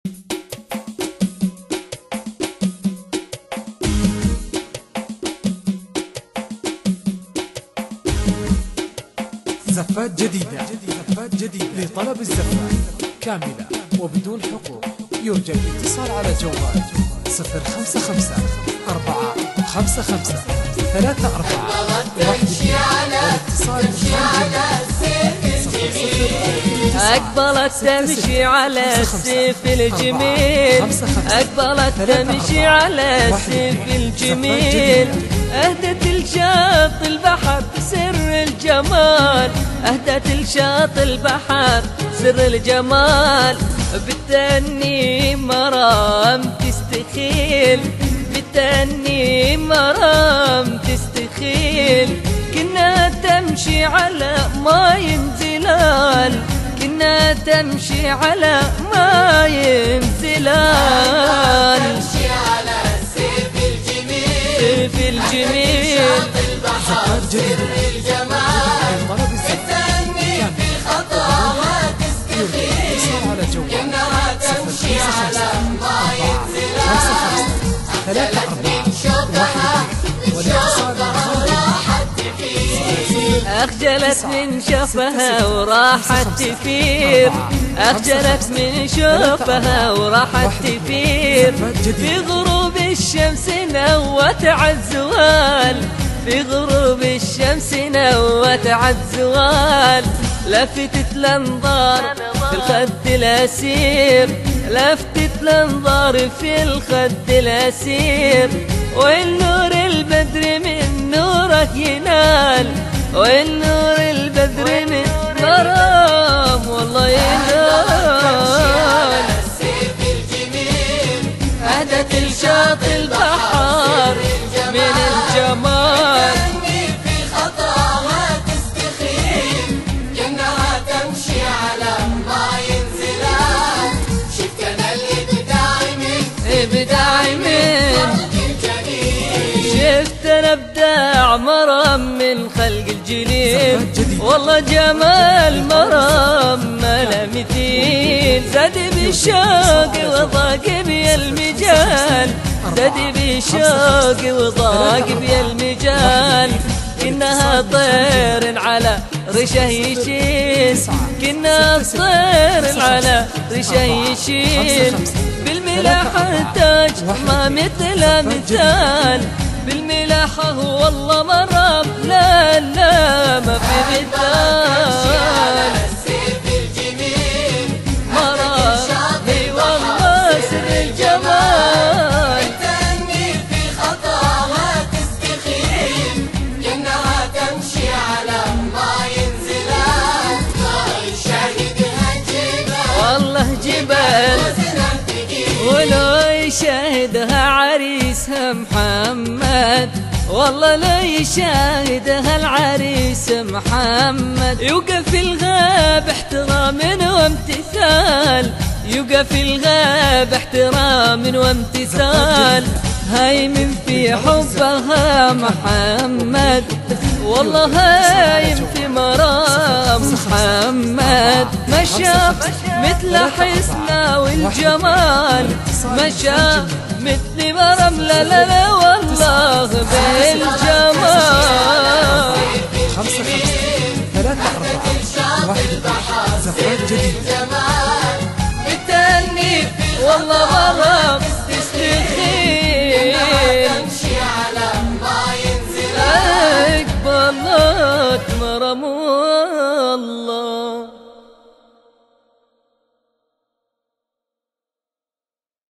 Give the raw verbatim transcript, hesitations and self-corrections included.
زفات جديدة زفات جديدة لطلب الزفات كاملة وبدون حقوق. يرجى الاتصال على جوال صفر خمسة خمسة أربعة خمسة خمسة ثلاثة أربعة واحد اثنين والاتصال أقبلت تمشي على السيف الجميل، أقبلت تمشي على السيف الجميل، أهدت الشاط البحر سر الجمال، أهدت الشاط البحر سر الجمال، بالتأني مرام تستخيل، بالتأني مرام تستخيل، كنا تمشي على ماي زلال، كنا تمشي على ماي زلال، تمشي على السيف الجميل، سيف الجميل، البحر سر الجمال، التأني في خطاها تستخيل، كأنها تمشي على ماي زلال، ثلاثة أربعة شوقها شوقها راحت تفيد، أخجلت من شوفها وراحت تفير، أخجلت من شوفها وراحت تفير، في غروب الشمس نوت عالزوال، في غروب الشمس نوت عالزوال، لفتت الأنظار في الخد الأسير، لفتت الأنظار في الخد الأسير، والنور البدر من نورك ينال، والنور البدر من مرام والله ينال، السيف الجميل، أهدت الشاط البحر من الجمال، تأني في خطاها تستخيل، كأنها تمشي على ماي زلال، شفت أنا الإبداع من إبداع من خلق الجليل، شفت انا ابداع مرام من خلق الجليل، والله جمال مرام ما له مثيل، زاد بالشوق وضاق بي المجال، زاد بالشوق وضاق بي المجال، كنها طير على رشه يشيل، كنا طير على رشه يشيل، بالملاح تاج ما مثله مثال، بالملاحة والله مرام لا لا ما في مثال، السيف الجميل، مرام هي والله سر الجمال، تأني في خطاها تستخيل، كأنها تمشي على ماي زلال، ماي شاهدها جبال، والله جبال، وزنها ثقيل، ولو يشاهدها عريسها محمد، والله لا يشاهدها العريس محمد، يوقف في الغاب احترام وامتثال، يوقف في الغاب احترام وامتثال، هايم في حبها محمد، والله هايم في مرام محمد، مشى مثل حسنه والجمال، مشى مثل مرام لا لا لا والله بالجمال، خمسة خمسة ثلاثة أربعة واحد اثنين زفات جديدة جمال، بالتأني والله مرام